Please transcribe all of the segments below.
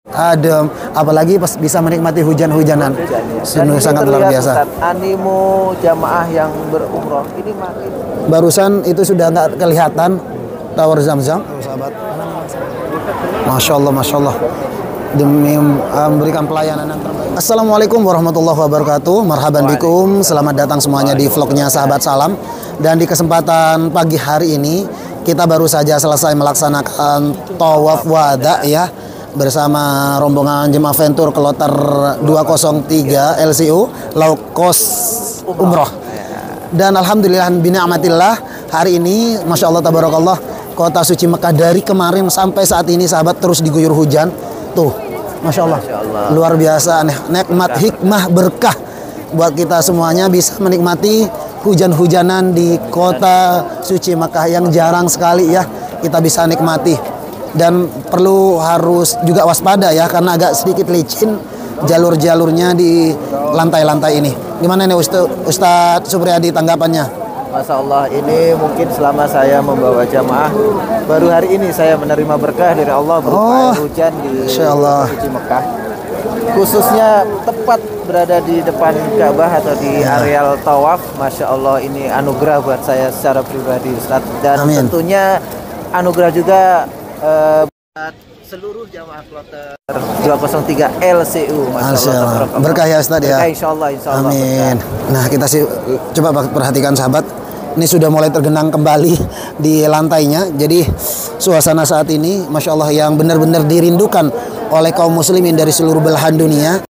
adem, apalagi pas bisa menikmati hujan-hujanan. Sungguh sangat luar biasa. Ustaz, animo jamaah yang berumroh ini makin. Barusan itu sudah nggak kelihatan Tower Zamzam, sahabat. Masya Allah, Masya Allah. Demi memberikan pelayanan yang terbaik. Assalamualaikum warahmatullahi wabarakatuh. Marhaban bikum. Selamat datang semuanya di vlognya Sahabat Salam. Dan di kesempatan pagi hari ini kita baru saja selesai melaksanakan tawaf wada ya bersama rombongan jemaah Ventur Kloter 203 LCU Low Cost Umroh. Dan alhamdulillah bini'amatillah hari ini Masya Allah tabarakallah kota suci Mekah dari kemarin sampai saat ini sahabat terus diguyur hujan. Tuh, Masya Allah, luar biasa, nikmat, hikmah, berkah buat kita semuanya bisa menikmati hujan-hujanan di kota suci Mekah yang jarang sekali ya kita bisa nikmati. Dan perlu harus juga waspada ya karena agak sedikit licin jalur-jalurnya di lantai-lantai ini. Gimana nih Ustadz Supriyadi tanggapannya? Masya Allah, ini mungkin selama saya membawa jamaah baru hari ini saya menerima berkah dari Allah berupa hujan di suci Mekah. Khususnya tepat berada di depan Ka'bah atau di areal tawaf. Masya Allah, ini anugerah buat saya secara pribadi Ustaz. Dan tentunya anugerah juga buat seluruh jamaah kloter 203 LCU. Masya Allah. Berkah ya Ustaz ya. Insya Allah. Amin. Nah kita sih coba perhatikan sahabat. Ini sudah mulai tergenang kembali di lantainya. Jadi suasana saat ini Masya Allah yang benar-benar dirindukan oleh kaum muslimin dari seluruh belahan dunia.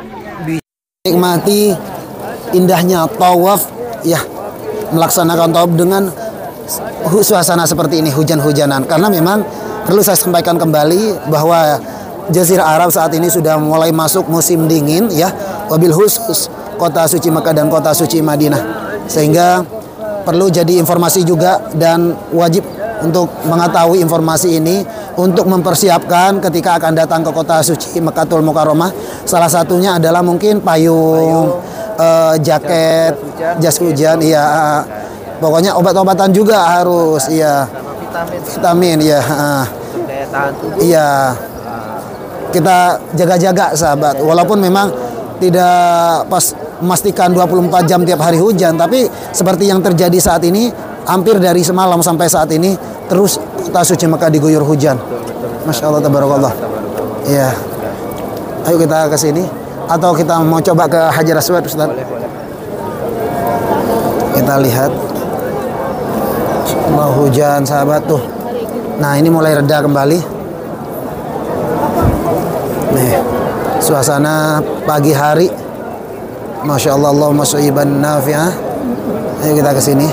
Nikmati indahnya tawaf ya, melaksanakan tawaf dengan suasana seperti ini, hujan-hujanan. Karena memang perlu saya sampaikan kembali bahwa Jazirah Arab saat ini sudah mulai masuk musim dingin ya, wabil khusus kota suci Mekah dan kota suci Madinah. Sehingga perlu jadi informasi juga dan wajib untuk mengetahui informasi ini untuk mempersiapkan ketika akan datang ke kota suci Mekahul Mukarramah. Salah satunya adalah mungkin payung, jaket, jas hujan, iya. Pokoknya obat-obatan juga harus, iya. Vitamin, iya. Iya. Kita jaga-jaga sahabat. Walaupun memang tidak pas memastikan 24 jam tiap hari hujan, tapi seperti yang terjadi saat ini, hampir dari semalam sampai saat ini terus kota suci Mekah diguyur hujan. Masya Allah tabarakallah. Iya. Ayo kita ke sini atau kita mau coba ke Hajar Aswad Ustaz. Kita lihat. Mau hujan sahabat tuh. Nah, ini mulai reda kembali. Nih, suasana pagi hari. Masya Allah, Allahumma shu'iban nafi'ah. Ayo kita ke sini.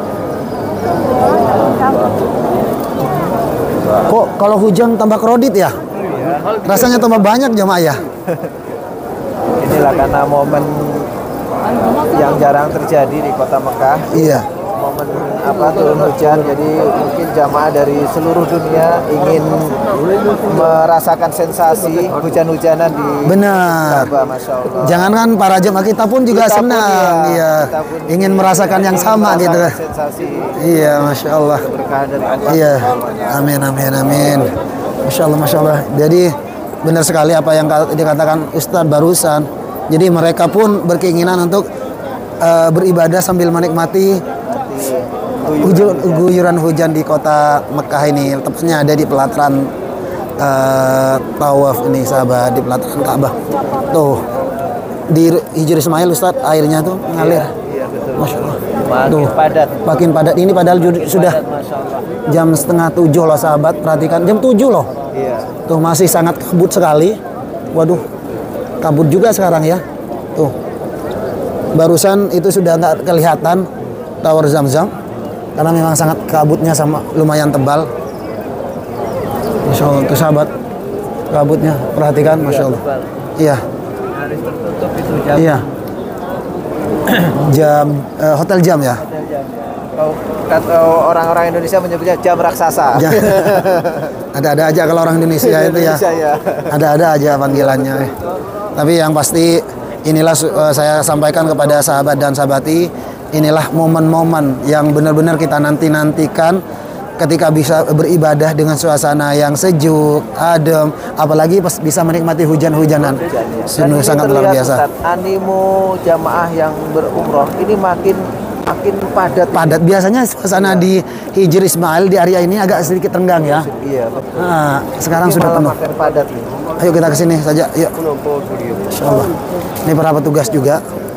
Kok kalau hujan tambah kredit ya? Rasanya tambah banyak jamaah ya? Inilah karena momen yang jarang terjadi di kota Mekah. Iya. Momen turun hujan, jadi mungkin jamaah dari seluruh dunia ingin merasakan sensasi hujan-hujanan di Ka'bah. Masya Allah. Jangankan para jamaah, kita pun juga senang, iya. Ingin merasakan yang sama gitu. Sensasi. Iya, Masya Allah. Berkah dari Allah. Iya, amin. Masya Allah. Jadi benar sekali apa yang dikatakan Ustadz barusan. Jadi mereka pun berkeinginan untuk beribadah sambil menikmati guyuran hujan di kota Mekah ini. Tepatnya ada di pelataran tawaf ini sahabat, di pelataran Ka'bah. Tuh di Hijri Ismail Ustaz airnya tuh mengalir. Iya, betul. Masya Allah. Makin padat. Makin padat. Ini padahal sudah jam 6:30 loh sahabat. Perhatikan jam 7 loh. Iya. Tuh masih sangat kabut sekali. Waduh, kabut juga sekarang ya. Tuh barusan itu sudah nggak kelihatan Tower Zamzam karena memang sangat kabutnya sama lumayan tebal. Masya Allah tuh sahabat, kabutnya perhatikan, Masya Allah. Iya. Harus tertutup itu jam. Iya. Jam hotel jam ya. Kata orang-orang Indonesia menyebutnya jam raksasa. Ada-ada aja kalau orang Indonesia itu ya. Ada-ada aja panggilannya. Tapi yang pasti inilah saya sampaikan kepada sahabat dan sahabati, inilah momen-momen yang benar-benar kita nanti-nantikan ketika bisa beribadah dengan suasana yang sejuk, adem, apalagi pas bisa menikmati hujan-hujanan. Sungguh sangat luar biasa. Ustaz, animo jamaah yang berumroh ini makin padat. Biasanya suasana di Hijri Ismail di area ini agak sedikit renggang ya. Iya, betul. Nah, sekarang Ini sudah malah penuh. makin padat nih. Ayo kita ke sini saja. Yuk. Insyaallah. Ini para petugas juga.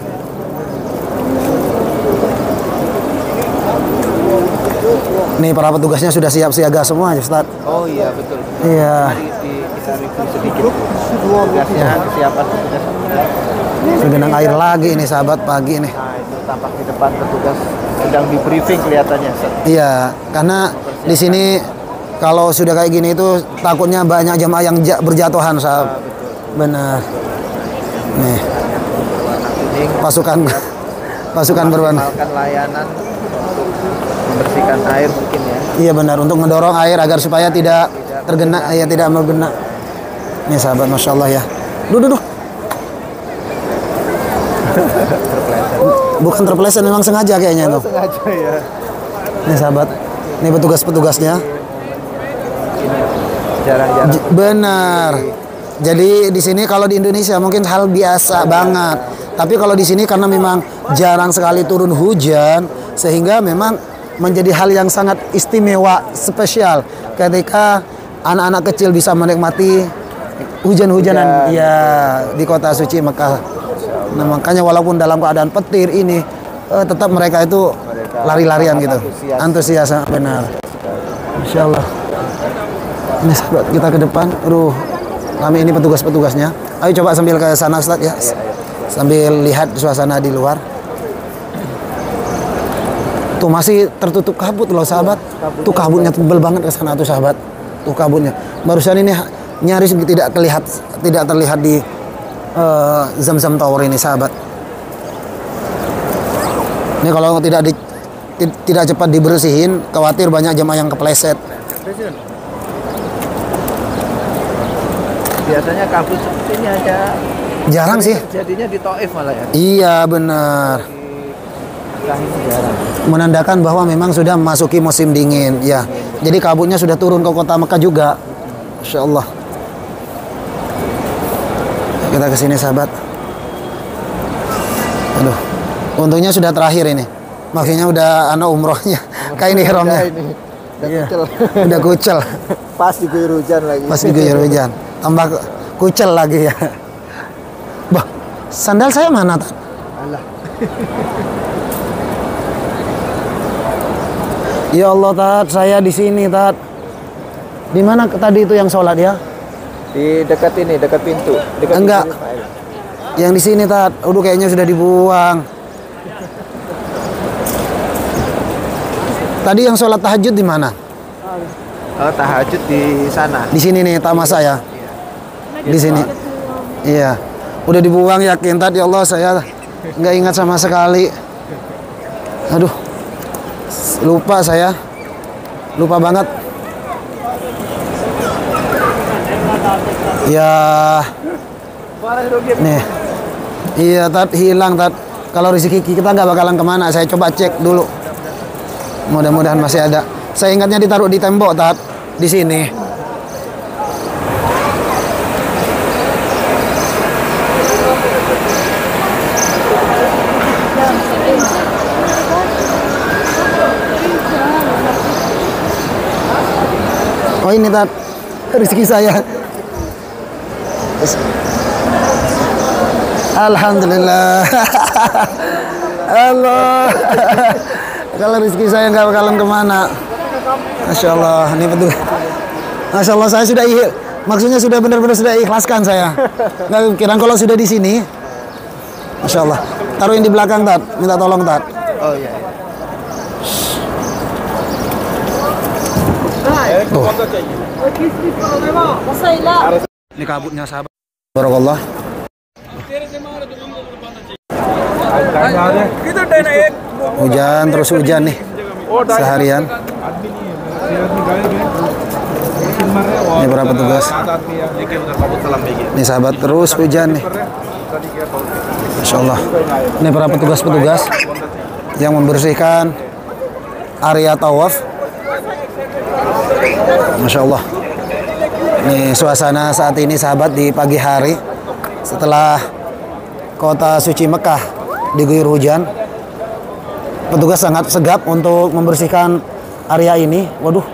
Nih para petugasnya sudah siap siaga semua ya, Ustaz. Oh iya, betul. Iya. Kita review sedikit. Tugasnya, kesiapan petugas. Segenang air lagi ini sahabat pagi nih. Nah, itu tampak di depan petugas sedang di briefing kelihatannya, Ustaz. Iya, karena di sini kalau sudah kayak gini itu takutnya banyak jamaah yang berjatuhan, sahabat. Benar. Nih. Pasukan berwarna. Melakukan layanan membersihkan air mungkin ya. Iya benar, untuk mendorong air agar supaya tidak tergena, ya tidak mengena. Nih sahabat, masya Allah ya. Duh. Bukan terpeleset, memang sengaja kayaknya tuh. Sengaja ya. Nih sahabat, nih petugas-petugasnya. Jarang-jarang. Benar. Jadi di sini kalau di Indonesia mungkin hal biasa banget. Tapi kalau di sini karena memang jarang sekali turun hujan, sehingga memang menjadi hal yang sangat istimewa, spesial ketika anak-anak kecil bisa menikmati hujan-hujanan ya di kota suci Mekah. Nah, makanya walaupun dalam keadaan petir ini tetap mereka itu lari-larian gitu. Antusias, benar. Insyaallah. Ini sahabat, kita ke depan. Aduh, kami ini petugas-petugasnya. Ayo coba sambil ke sana, Ustaz ya. Sambil lihat suasana di luar. Tuh masih tertutup kabut loh sahabat. Tuh kabutnya tebel banget ke sana tuh sahabat. Tuh kabutnya. Barusan ini nyaris tidak terlihat di Zamzam Tower ini sahabat. Ini kalau tidak cepat dibersihin, khawatir banyak jemaah yang kepleset. Biasanya kabut seperti ini aja. Jarang sih. Jadinya di Taif malah ya. Iya benar. Menandakan bahwa memang sudah memasuki musim dingin ya. Jadi kabutnya sudah turun ke kota Mekah juga. Masya Allah. Kita ke sini sahabat. Aduh, untungnya sudah terakhir ini. Maksudnya udah umrohnya. Kayak ini ihramnya. Udah kucel. Udah kucel. Pas diguyur hujan lagi. Pas diguyur hujan. Tambah kucel lagi ya. Bah, sandal saya mana, Tat? Alah. Ya Allah, Tat, saya di sini, Tat. Di mana tadi itu yang sholat ya? Di dekat ini, dekat pintu. Dekat enggak. pintu Yang di sini, Tat. Aduh, kayaknya sudah dibuang. Tadi yang sholat tahajud di mana? Oh, tahajud di sana. Di sini nih, tamas saya. Di sini. Iya. Udah dibuang yakin, Tat. Ya Allah, saya nggak ingat sama sekali. Aduh. Lupa saya. Lupa banget. Ya. Nih. Iya, Tat, hilang, Tat. Kalau rezeki kita nggak bakalan kemana. Saya coba cek dulu. Mudah-mudahan masih ada. Saya ingatnya ditaruh di tembok, Tat. Di sini. Oh ini, Tat. Rezeki saya. Alhamdulillah. Allah. Kalau rezeki saya nggak bakalan kemana. Masya Allah, ini betul. Masya Allah, saya sudah maksudnya sudah benar-benar sudah ikhlaskan saya. Nggak kira kalau sudah di sini. Masya Allah. Taruhin di belakang, Tat. Minta tolong, Tat. Oh iya. Tuh. Ini kabutnya sahabat. Barakallah. Hujan terus hujan nih seharian. Ini berapa petugas? Ini sahabat terus hujan nih. Masya Allah. Ini para petugas-petugas yang membersihkan area tawaf Masya Allah. Nih suasana saat ini sahabat di pagi hari setelah kota suci Mekah diguyur hujan. Petugas sangat segap untuk membersihkan area ini. Waduh.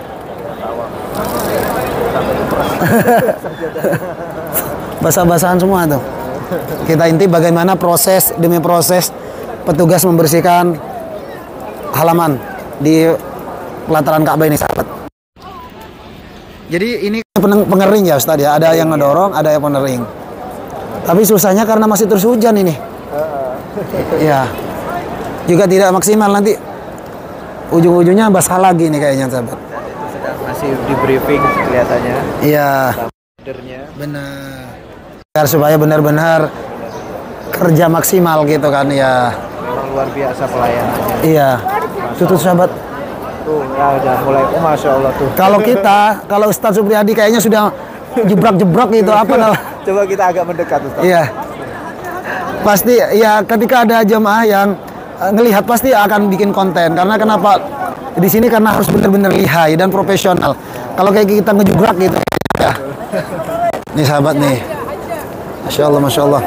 Basah-basahan semua tuh. Kita inti bagaimana proses demi proses petugas membersihkan halaman di pelataran Ka'bah ini sahabat. Jadi ini pengering ya Ustaz ya. Ada yang ngedorong, ada yang pengering. Tapi susahnya karena masih terus hujan ini. Iya. Juga tidak maksimal, nanti ujung-ujungnya basah lagi nih kayaknya sahabat. Masih di briefing kelihatannya. Iya. Benar. Agar supaya benar-benar kerja maksimal gitu kan ya. Memang luar biasa pelayanannya. Iya. Tutup sahabat. Tuh, ya udah mulai. Oh, Masya Allah tuh. Kalau Ustadz Supriyadi kayaknya sudah jebrak-jebrak gitu apa namanya? Coba kita agak mendekat Ustaz. Iya. Pasti ya ketika ada jemaah yang ngelihat pasti akan bikin konten. Karena kenapa di sini karena harus benar-benar lihai dan profesional. Kalau kayak kita ngejebrak gitu ya. Nih sahabat nih. Masya Allah, Masya Allah.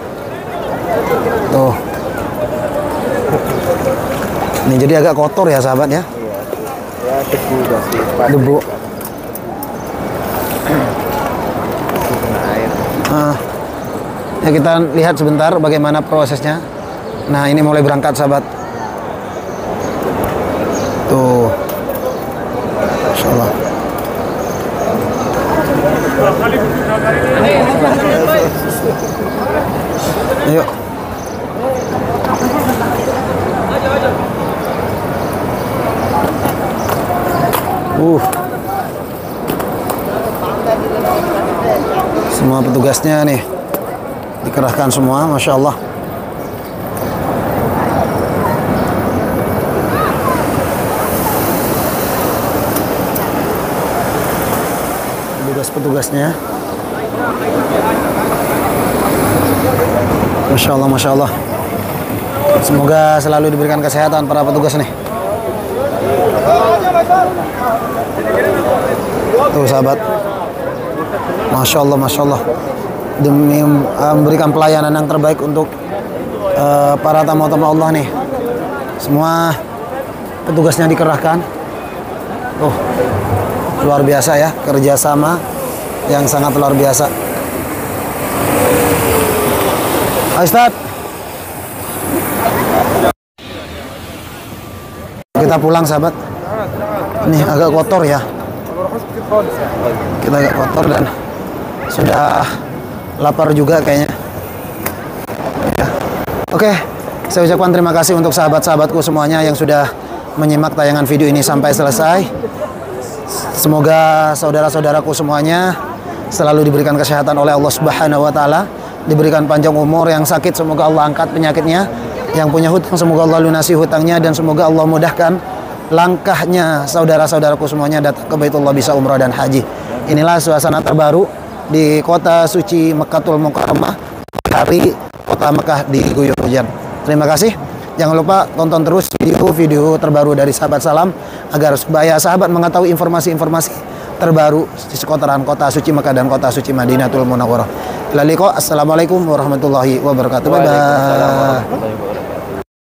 Tuh. Nih jadi agak kotor ya sahabat ya. Ya debu pasti. Debu. Ya kita lihat sebentar bagaimana prosesnya. Nah ini mulai berangkat sahabat. Tuh. Masya Allah. Ayo. Semua petugasnya nih dikerahkan semua, Masya Allah. Petugasnya, Masya Allah, Masya Allah. Semoga selalu diberikan kesehatan para petugas nih. Tuh sahabat, Masya Allah, Masya Allah. Demi memberikan pelayanan yang terbaik untuk para tamu-tamu Allah nih. Semua petugasnya dikerahkan. Luar biasa ya, kerjasama yang sangat luar biasa. Ustaz, kita pulang sahabat. Nih agak kotor ya. Kita agak kotor dan sudah lapar juga kayaknya. Ya. Oke, saya ucapkan terima kasih untuk sahabat-sahabatku semuanya yang sudah menyimak tayangan video ini sampai selesai. Semoga saudara-saudaraku semuanya selalu diberikan kesehatan oleh Allah Subhanahu wa taala, diberikan panjang umur, yang sakit semoga Allah angkat penyakitnya, yang punya hutang semoga Allah lunasi hutangnya, dan semoga Allah mudahkan langkahnya saudara-saudaraku semuanya datang ke Baitullah bisa umrah dan haji. Inilah suasana terbaru di kota suci Mekkatul Mukarramah, hari kota Mekah diguyur hujan. Terima kasih. Jangan lupa tonton terus video-video terbaru dari Sahabat Salam agar supaya sahabat mengetahui informasi-informasi terbaru di sekitaran kota suci Mekah dan kota suci Madinatul Munawwarah. Assalamualaikum warahmatullahi wabarakatuh. Bye bye.